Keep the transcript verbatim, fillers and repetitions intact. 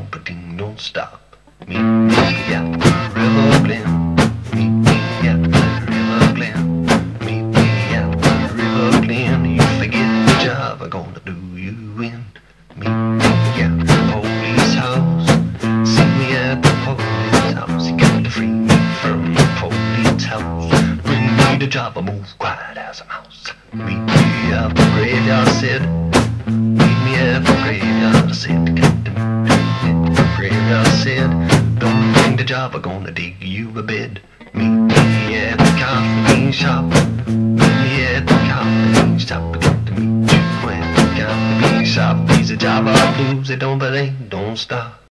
don't pretend, don't stop. Meet me at the River Glen. Meet me at the River Glen. Meet me at the River Glen. You forget the job I'm gonna do you in. Meet me at the police house. See me at the police house. You got to free me from the police house. Bring me the job, I move quiet as a mouse. Meet me at the graveyard, I said. Meet me at the graveyard, I said. Got to meet me at the graveyard, I said. Don't bring the job, I'm gonna dig you a bed. Meet me at the coffee bean shop. Meet me at the coffee bean shop. I got to meet you at the coffee bean shop. These are Java blues, they don't, but they don't stop.